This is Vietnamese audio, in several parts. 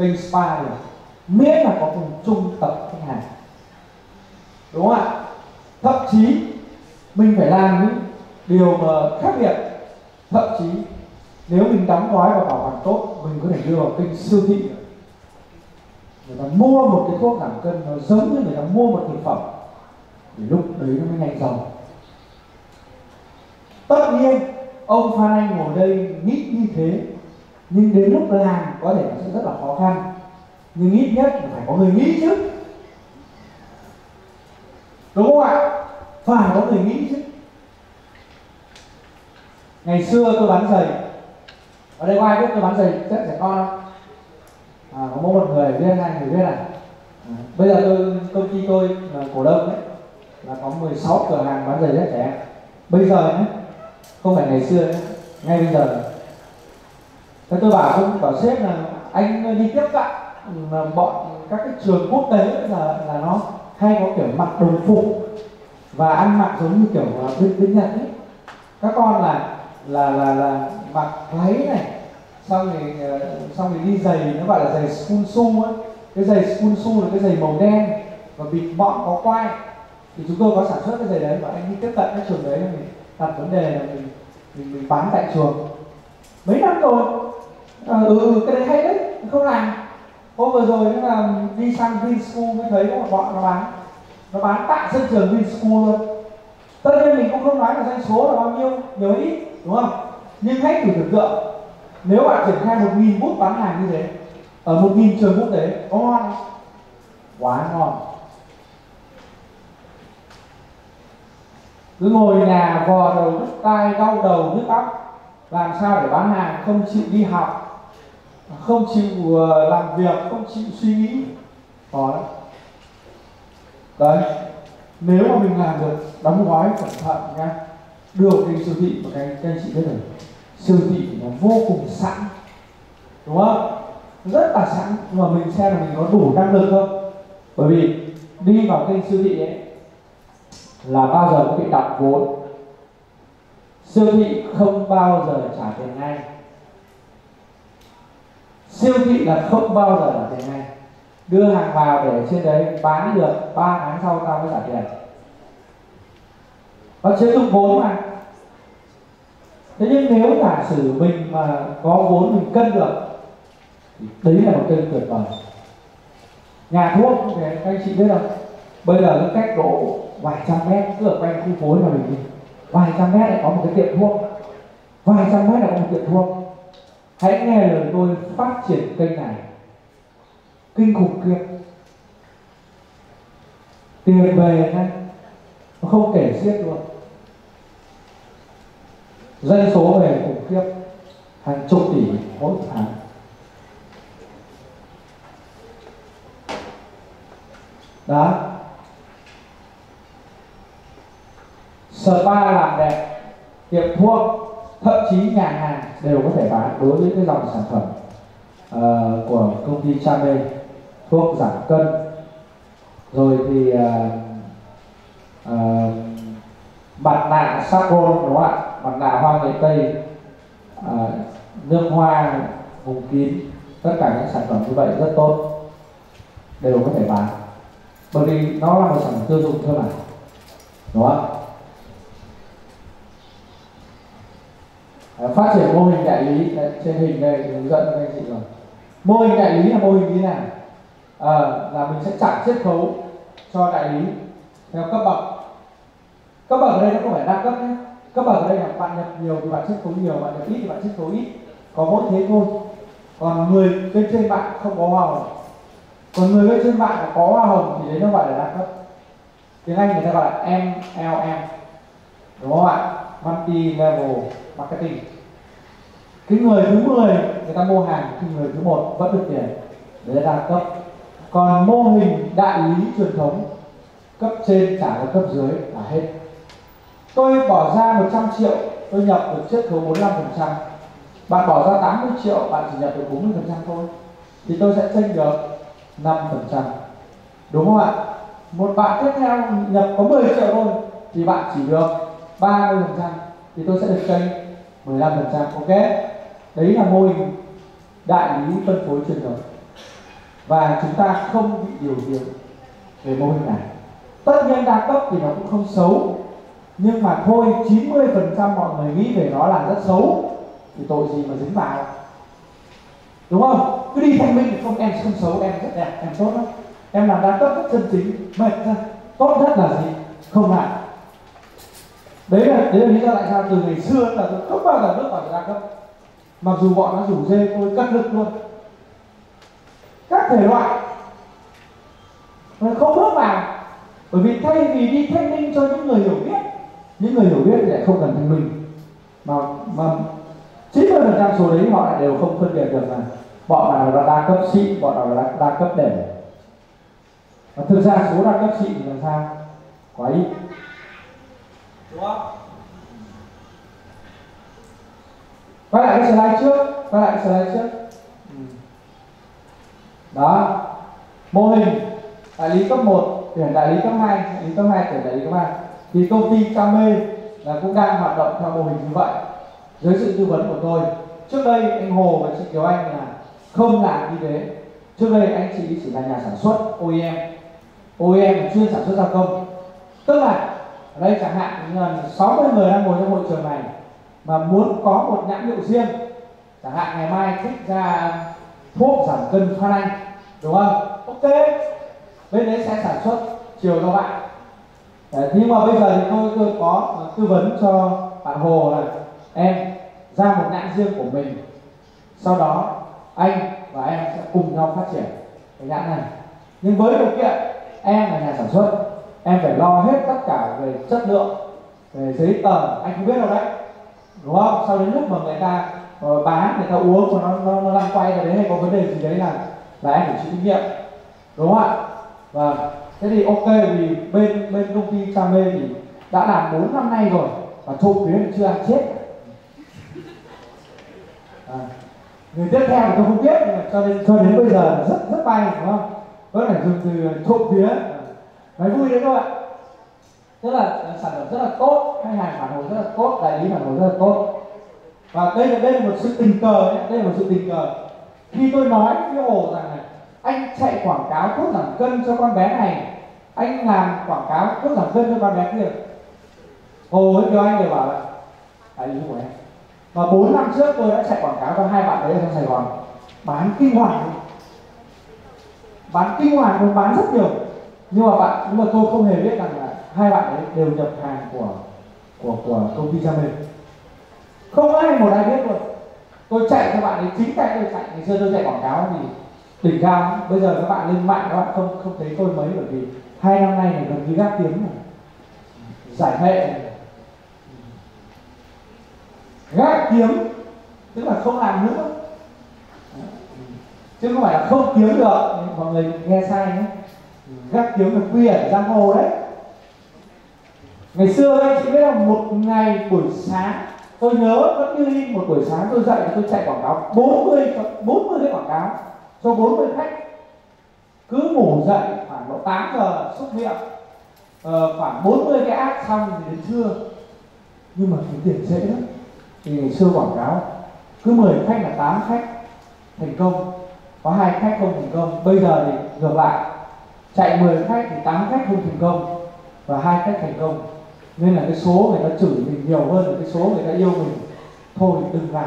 kênh spa được, miễn là có cùng chung tập khách hàng, đúng không ạ? Thậm chí mình phải làm những điều mà khác biệt. Thậm chí nếu mình đóng gói và bảo quản tốt, mình có thể đưa vào kênh siêu thị. Người ta mua một cái thuốc giảm cân nó giống như người ta mua một thực phẩm, thì lúc đấy nó mới nhanh giàu. Tất nhiên ông Phan Anh ngồi đây nghĩ như thế, nhưng đến lúc làm có thể nó sẽ rất là khó khăn, nhưng ít nhất là phải có người nghĩ chứ, đúng không ạ? Phải có người nghĩ chứ. Ngày xưa tôi bán giày, ở đây có ai biết tôi bán giày chắc trẻ con không? Có một người biết, hai người biết này. Bây giờ công ty tôi là cổ đông đấy, là có 16 cửa hàng bán giày dép trẻ em. Bây giờ nhé, không phải ngày xưa nhé, ngay bây giờ. Thế tôi bảo sếp là anh đi tiếp cận bọn các cái trường quốc tế là nó hay có kiểu mặc đồng phục và ăn mặc giống như kiểu bên Nhật ấy. Các con là mặc váy này, xong rồi đi giày, nó gọi là giày school shoe ấy. Cái giày school shoe là cái giày màu đen và bịt mõm có quai. Thì chúng tôi có sản xuất cái giày đấy, và anh đi tiếp cận các trường đấy, mình đặt vấn đề là mình bán tại trường mấy năm rồi. Cái đấy hay đấy, không làm. Hôm vừa rồi nữa là đi sang Vinschool mới thấy có một bọn nó bán tại sân trường Vinschool luôn. Tất nhiên mình cũng không nói là doanh số là bao nhiêu, nhiều ít, đúng không? Nhưng hãy thử tưởng tượng, nếu bạn triển khai 1.000 bút bán hàng như thế ở 1.000 trường quốc tế, có ngon không? Quá ngon. Cứ ngồi nhà vò đầu nhức tai, đau đầu nhức óc, làm sao để bán hàng, không chịu đi học, không chịu làm việc, không chịu suy nghĩ, khó lắm. Đấy, nếu mà mình làm được đóng gói cẩn thận nha, đưa kênh siêu thị, và các anh chị biết rồi, siêu thị nó vô cùng sẵn, đúng không? Rất là sẵn, nhưng mà mình xem là mình có đủ năng lực không. Bởi vì đi vào kênh siêu thị ấy là bao giờ cũng bị đọng vốn. Siêu thị không bao giờ trả tiền ngay. Siêu thị là không bao giờ trả tiền ngay. Đưa hàng vào để trên đấy bán được 3 tháng sau tao mới trả tiền. Nó chưa dùng vốn mà. Thế nhưng nếu giả sử mình mà có vốn, mình cân được, thì đấy là một kênh tuyệt vời. Nhà thuốc thì các anh chị biết không? Bây giờ cái cách độ vài trăm mét, cứ ở quanh khu phố nhà mình đi, vài trăm mét lại có một cái tiệm thuốc, vài trăm mét lại có một tiệm thuốc. Hãy nghe lời tôi phát triển kênh này, kinh khủng khiếp. Tiền về nha, nó không kể xiết luôn. Doanh số về khủng khiếp, hàng chục tỷ mỗi tháng. Đó. Spa làm đẹp, tiệm thuốc, thậm chí nhà hàng đều có thể bán đối với cái dòng sản phẩm của công ty Chame, thuốc giảm cân, rồi thì mặt nạ saffron, đúng không ạ? Mặt nạ hoa nghệ tây, nước hoa vùng kín, tất cả những sản phẩm như vậy rất tốt, đều có thể bán, bởi vì nó là một sản phẩm tiêu dùng thôi mà, đúng không? Phát triển mô hình đại lý, trên hình đây hướng dẫn cho các anh chị rồi. Mô hình đại lý là mô hình như thế nào? Là mình sẽ trả chiết khấu cho đại lý theo cấp bậc. Cấp bậc ở đây nó không phải đa cấp nhé. Cấp bậc ở đây là bạn nhập nhiều thì bạn chiết khấu nhiều, bạn nhập ít thì bạn chiết khấu ít, có mỗi thế thôi. Còn người bên trên bạn không có hoa hồng, còn người bên trên bạn có hoa hồng thì đấy nó gọi là đa cấp. Tiếng Anh người ta gọi là MLM, đúng không ạ? Multi level marketing. Cái người thứ 10 người ta mua hàng, cái người thứ 1 vẫn được tiền, đấy là đa cấp. Còn mô hình đại lý truyền thống, cấp trên trả cho cấp dưới là hết. Tôi bỏ ra 100 triệu, tôi nhập được chiết khấu 45%. Bạn bỏ ra 80 triệu, bạn chỉ nhập được 40% thôi, thì tôi sẽ chênh được 5%, đúng không ạ? Một bạn tiếp theo nhập có 10 triệu thôi, thì bạn chỉ được 30%, thì tôi sẽ được chênh 15%. Ok, đấy là mô hình đại lý phân phối truyền thống. và chúng ta không bị điều tiếng về mô hình này. Tất nhiên đa cấp thì nó cũng không xấu, nhưng mà thôi 90% mọi người nghĩ về nó là rất xấu thì tội gì mà dính vào, đúng không? Cứ đi thanh minh thì không, em không xấu, em rất đẹp, em tốt lắm, em làm đa cấp rất chân chính, mệt ra. Tốt nhất là gì? Không làm. Đấy là lý do tại sao từ ngày xưa là tôi không bao giờ bước vào đa cấp, mặc dù bọn nó rủ dê tôi cắt lực luôn các thể loại, không bước vào. Bởi vì thay vì đi thanh minh cho những người hiểu biết, những người hiểu biết thì lại không cần thanh minh, mà 90% số đấy họ lại đều không phân biệt được là bọn nào là đa cấp xịn, bọn nào là đa cấp để. Và thực ra số đa cấp xịn thì làm sao? Quá ít, đúng không? Quay lại cái slide trước, Đó, mô hình đại lý cấp 1 tuyển đại lý cấp 2, đại lý cấp 2 tuyển đại lý cấp 3. Thì công ty Cam Mê là cũng đang hoạt động theo mô hình như vậy. Dưới sự tư vấn của tôi, trước đây anh Hồ và chị Kiều Anh là không làm như thế. Trước đây anh chị chỉ là nhà sản xuất OEM chuyên sản xuất gia công. Tức là ở đây chẳng hạn như là 60 người đang ngồi trong hội trường này mà muốn có một nhãn hiệu riêng, chẳng hạn ngày mai thích ra thuốc giảm cân Phan Anh, đúng không? Ok, bên đấy sẽ sản xuất chiều cho bạn. Nhưng mà bây giờ thì tôi có tư vấn cho bạn Hồ là em ra một nhãn riêng của mình, sau đó anh và em sẽ cùng nhau phát triển cái nhãn này. Nhưng với điều kiện em là nhà sản xuất, em phải lo hết tất cả về chất lượng, về giấy tờ, anh không biết đâu đấy, đúng không? Sau đến lúc mà người ta bán, người ta uống mà nó lăn quay ra đấy hay có vấn đề gì đấy là em phải chịu trách nhiệm, đúng không ạ? Và thế thì ok, vì bên công ty Cam Mê thì đã làm 4 năm nay rồi và trộm vía thì chưa ăn chết. Người tiếp theo thì tôi không biết, nhưng mà cho đến bây giờ rất bay, đúng không? Vẫn phải dùng từ trộm vía, nói vui đấy các bạn. Tức là sản phẩm rất là tốt, khách hàng phản hồi rất là tốt, đại lý phản hồi rất là tốt. Và đây là một sự tình cờ nhé, đây là một sự tình cờ. Khi tôi nói với Hồ rằng này, anh chạy quảng cáo thuốc giảm cân cho con bé này, anh làm quảng cáo thuốc giảm cân cho con bé kia, Hồ với Kiều Anh đều bảo là đại lý của em. Và 4 năm trước tôi đã chạy quảng cáo cho hai bạn đấy ở trong Sài Gòn, bán kinh hoàng, bán rất nhiều. Nhưng mà tôi không hề biết rằng là hai bạn ấy đều nhập hàng của công ty Cam Mê. Không ai một ai biết luôn. Tôi chạy cho bạn ấy, chính tay tôi chạy. Ngày xưa tôi chạy quảng cáo thì đỉnh cao. Bây giờ các bạn lên mạng các bạn không thấy tôi mấy, bởi vì 2 năm nay này gần như gác tiếng này, giải nghệ này. Gác kiếm tức là không làm nữa, chứ không phải là không kiếm được. Mọi người nghe sai nhé, gác kiếm là quy ẩn giang hồ đấy. Ngày xưa anh chị biết là một ngày buổi sáng, tôi nhớ vẫn như in, một buổi sáng tôi dậy và tôi chạy quảng cáo 40 cái quảng cáo cho 40 khách. Cứ ngủ dậy khoảng độ 8 giờ xúc miệng, khoảng 40 cái ad xong thì đến trưa. Nhưng mà kiếm tiền dễ lắm. Thì ngày xưa quảng cáo cứ 10 khách là 8 khách thành công, có 2 khách không thành công. Bây giờ thì ngược lại, chạy 10 khách thì 8 khách không thành công và 2 khách thành công. Nên là cái số người ta chửi mình nhiều hơn là cái số người ta yêu mình. Thôi đừng làm.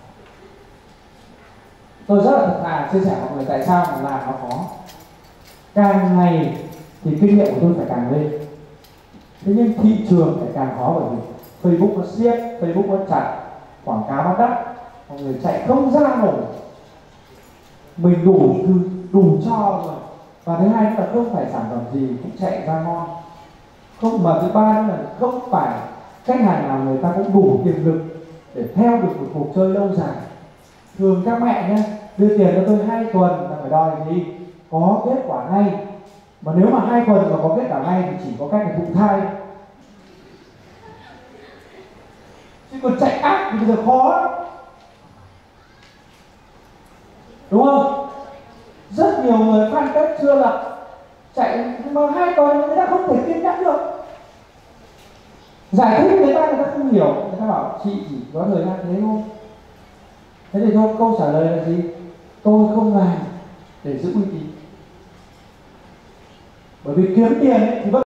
Tôi rất là thật thà chia sẻ với mọi người tại sao mà làm nó khó. Càng ngày thì kinh nghiệm của tôi phải càng lên. Thế nhưng thị trường lại càng khó, bởi vì Facebook nó siết, Facebook nó chặt, quảng cáo nó đắt, mọi người chạy không ra nổi. Mình đủ cho rồi. Và thứ hai là không phải sản phẩm gì cũng chạy ra ngon. Không, mà thứ ba là không phải khách hàng nào người ta cũng đủ tiềm lực để theo được một cuộc chơi lâu dài. Thường các mẹ nhé, đưa tiền cho tôi 2 tuần là phải đòi gì có kết quả ngay. Mà nếu mà 2 tuần mà có kết quả ngay thì chỉ có cách là thụ thai. Chứ còn chạy ác thì bây giờ khó lắm, đúng không? Rất nhiều người fanpage chưa lập, chạy mà 2 tuần người ta không thể kiên nhẫn được. Giải thích người ta không hiểu, người ta bảo chị chỉ có thời gian thế thôi. Thế thì thôi, câu trả lời là gì? Tôi không làm để giữ uy tín. bởi vì kiếm tiền ấy, thì